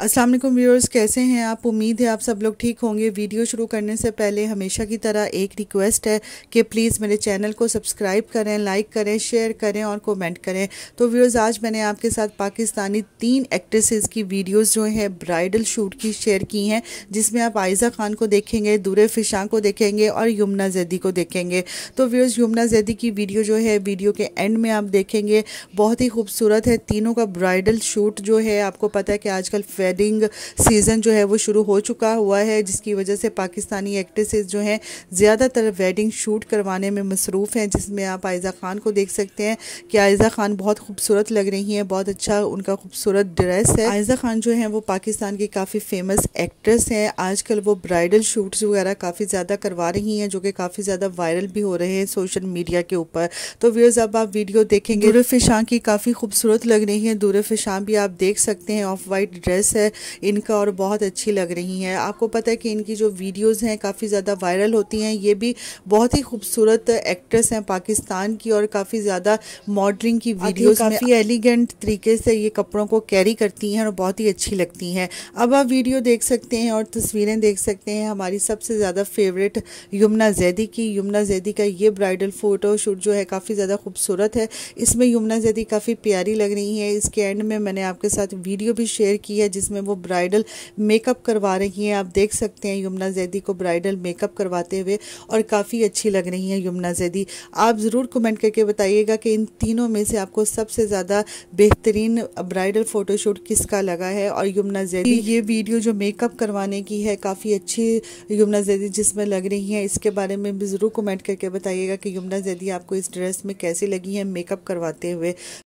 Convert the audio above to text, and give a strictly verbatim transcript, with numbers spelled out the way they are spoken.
अस्सलाम वालेकुम व्यूअर्स, कैसे हैं आप। उम्मीद है आप सब लोग ठीक होंगे। वीडियो शुरू करने से पहले हमेशा की तरह एक रिक्वेस्ट है कि प्लीज़ मेरे चैनल को सब्सक्राइब करें, लाइक करें, शेयर करें और कमेंट करें। तो व्यूअर्स, आज मैंने आपके साथ पाकिस्तानी तीन एक्ट्रेसेस की वीडियोस जो हैं ब्राइडल शूट की शेयर की हैं, जिसमें आप आयज़ा खान को देखेंगे, दूरे फिशां को देखेंगे और यमुना जैदी को देखेंगे। तो व्यूअर्स, यमुना जैदी की वीडियो जो है वीडियो के एंड में आप देखेंगे, बहुत ही खूबसूरत है। तीनों का ब्राइडल शूट जो है, आपको पता है कि आजकल वेडिंग सीज़न जो है वो शुरू हो चुका हुआ है, जिसकी वजह से पाकिस्तानी एक्ट्रेसेस जो हैं ज़्यादातर वेडिंग शूट करवाने में मसरूफ़ हैं। जिसमें आप आयज़ा खान को देख सकते हैं कि आयज़ा खान बहुत खूबसूरत लग रही हैं, बहुत अच्छा उनका खूबसूरत ड्रेस है। आयज़ा खान जो है वो पाकिस्तान की काफ़ी फेमस एक्ट्रेस हैं। आजकल वो ब्राइडल शूट्स वगैरह काफ़ी ज़्यादा करवा रही हैं, जो कि काफ़ी ज़्यादा वायरल भी हो रहे हैं सोशल मीडिया के ऊपर। तो व्यूअर्स, अब आप वीडियो देखेंगे, दूरे फिशां की काफ़ी खूबसूरत लग रही हैं। दूरे फिशां भी आप देख सकते हैं, ऑफ वाइट ड्रेस है इनका और बहुत अच्छी लग रही हैं। आपको पता है कि इनकी जो वीडियोस हैं काफ़ी ज़्यादा वायरल होती हैं। ये भी बहुत ही खूबसूरत एक्ट्रेस हैं पाकिस्तान की, और काफ़ी ज़्यादा मॉडलिंग की वीडियोस में काफ़ी एलिगेंट तरीके से ये कपड़ों को कैरी करती हैं और बहुत ही अच्छी लगती हैं। अब आप वीडियो देख सकते हैं और तस्वीरें देख सकते हैं हमारी सबसे ज़्यादा फेवरेट यमुना जैदी की। यमुना जैदी का ये ब्राइडल फ़ोटो शूट जो है काफ़ी ज़्यादा खूबसूरत है। इसमें यमुना जैदी काफ़ी प्यारी लग रही है। इसके एंड में मैंने आपके साथ वीडियो भी शेयर की है जिसमें वो ब्राइडल मेकअप करवा रही हैं। आप देख सकते हैं यमुना जैदी को ब्राइडल मेकअप करवाते हुए, और काफ़ी अच्छी लग रही हैं यमुना जैदी। आप ज़रूर कमेंट करके बताइएगा कि इन तीनों में से आपको सबसे ज़्यादा बेहतरीन ब्राइडल फ़ोटोशूट किसका लगा है। और यमुना जैदी ये वीडियो जो मेकअप करवाने की है, काफ़ी अच्छी यमुना जैदी जिसमें लग रही हैं, इसके बारे में भी ज़रूर कमेंट करके बताइएगा कि यमुना जैदी आपको इस ड्रेस में कैसी लगी है मेकअप करवाते हुए।